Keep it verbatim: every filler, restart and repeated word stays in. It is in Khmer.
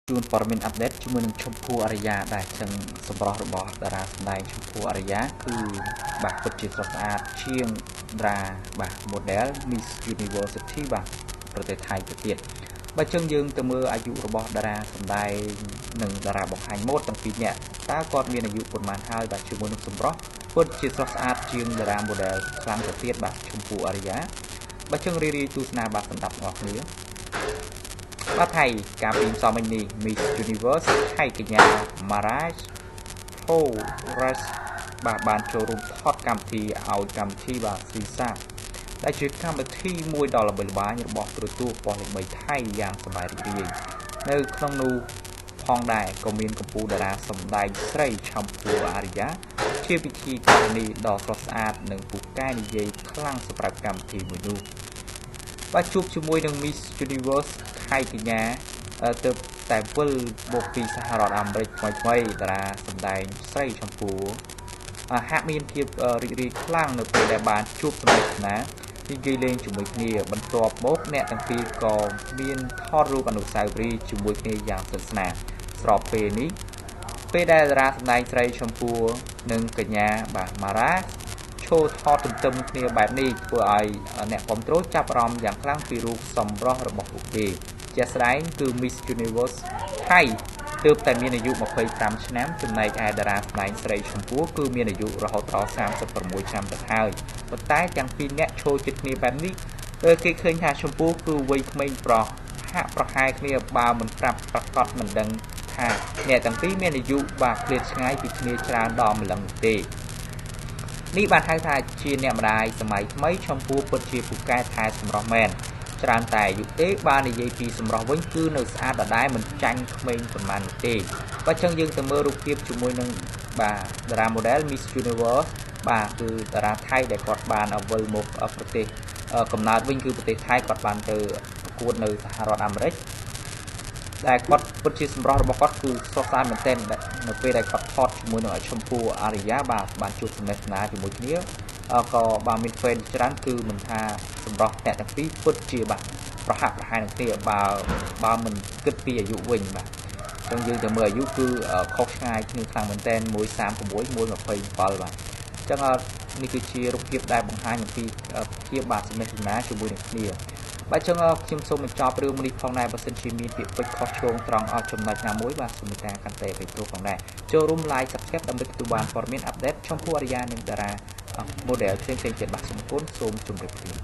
ជួនព័ត៌មានអាប់ដេតជាមួយនឹងឈុំភួរអរិយាដែលចឹងសម្រស់របស់តារាសម្ដែងឈុំភួរអរិយាគឺបាទពិតជាស្រស់ស្អាតជាងតារាបាទ model Miss University បាទប្រទេសថៃទៅទៀតបើចឹងយើងទៅមើលអាយុរបស់តារាសម្ដែងនិងតារាបង្ហាញម៉ូដទាំងពីរនាក់តើគាត់មានអាយុប៉ុន្មានហើយបាទជាមួយនឹងសម្រស់ពិតជាស្រស់ស្អាតជាងតារា model ខ្លាំងទៅទៀតបាទឈុំភួរអរិយាបើចឹងរីរីទស្សនាបាទសម្រាប់អ្នកគ្នាបាទថៃកាលពីម្សិលមិញនេះ Miss Universe ថៃកញ្ញា Maraj Flores បាទបានចូលរួមថតកម្មវិធីឲ្យកម្មវិធីបាទស៊ីសាដែលជាកម្មវិធីមួយដ៏ល្បីល្បាញរបស់ទូរទស្សន៍ប៉ុស្តិ៍លេខបីថៃយ៉ាងសប្បាយរីករាយនៅក្នុងនោះផងដែរក៏មានកម្ពុជាតារាសម្ដែងស្រីឈុំភួរអរិយាជាពិធីការនេះដ៏ស្រស់ស្អាតនិងពូកែនិយាយខ្លាំងសម្រាប់កម្មវិធីមួយនោះបាទជួបជាមួយនឹង Miss Universe ថៃកញ្ញាទៅតែវិលមកពីសហរដ្ឋអាមេរិកថ្មីថ្មីតារាសម្ដែងស្រីឈុំភួរហាក់មានភាពរីករាយខ្លាំងនៅពេលដែលបានជួបសម្ដែងណានិយាយលេងជាមួយគ្នាបន្ទាប់មកអ្នកទាំងពីរក៏មានថតរូបអនុស្សាវរីយ៍ជាមួយគ្នាយ៉ាងស្និទ្ធស្នាលស្របពេលនេះពេលដែលតារាសម្ដែងស្រីឈុំភួរនិងកញ្ញាបាទម៉ារ៉ាឈោថតទន្ទឹមគ្នាបែបនេះធ្វើឲ្យអ្នកគាំទ្រចាប់អារម្មណ៍យ៉ាងខ្លាំងពីរូបសម្រស់របស់ពួកគេជាក់ស្ដែងគឺ Miss Universe ថៃទើបតែមានអាយុម្ភៃប្រាំឆ្នាំចំណែកឯតារាសម្ដែងស្រីឈុំភួរគឺមានអាយុរហូតដល់សាមសិបប្រាំមួយឆ្នាំទៅហើយប៉ុន្តែទាំងពីរអ្នកឈរជិតគ្នាបែបនេះគេឃើញថាឈុំភួរគឺវ័យក្មេងប្រុសហាក់ប្រហែលគ្នាបើមិនប្រាប់ប្រកាសមិនដឹងថាអ្នកទាំងពីរមានអាយុបាទឃ្លាតឆ្ងាយពីគ្នាច្រើនដល់ម្លឹងទេនេះបានហៅថាជាអ្នកម្ដាយសម័យថ្មីឈុំភួរពិតជាពូកែថែសម្រស់មែនច្រើនតែអាយុទេបាននិយាយពីសម្រស់វិញគឺនៅស្អាតដដែលមិនចាញ់ក្មេងប៉ុន្មានទេបើចឹងយើងទៅមើលរូបភាពជាមួយនឹងបាទតារា model Miss Universe បាទគឺតារាថៃដែលគាត់បានវិលមកប្រទេសកំណើតវិញគឺប្រទេសថៃគាត់បានទៅប្រកួតនៅសហរដ្ឋអាមេរិកដែលគាត់ពិតជាសម្រស់របស់គាត់គឺស្រស់ស្អាតមែនទែននៅពេលដែលគាត់ថតជាមួយនឹងឈុំភួរអរិយាបាទបានជួបសម្ដែងស្នាជាមួយគ្នាក៏បានមាន fan ច្រើនគឺមិនថាសម្រស់អ្នកទាំងពីរពិតជាបាទប្រហាក់ប្រហែលនឹងគ្នាបើបើមិនគិតពីអាយុវិញបាទអញ្ចឹងយើងទៅមើលអាយុគឺខុសឆ្ងាយគ្នាខ្លាំងមែនទែនមួយសាមសិបមួយមួយម្ភៃbảyបាទអញ្ចឹងនេះគឺជារូបភាពដែលបង្ហាញអំពីភាពបាទសម្ដែងស្នាជាមួយនឹងគ្នាបាទអញ្ចឹងខ្ញុំសូមបញ្ចប់រឿងនេះផងដែរបើសិនជាមានពាក្យពេចន៍ខុសឆ្គងត្រង់អត់ចំណុចណាមួយបាទសូមមេត្តាកាន់តែបេទោផងដែរចូលរួម like subscribe ដើម្បីទទួលបានព័ត៌មានអាប់ដេតឈុំភួរអរិយានិងតារា model ផ្សេងៗទៀតបាទសូមអរគុណសូមជម្រាបលា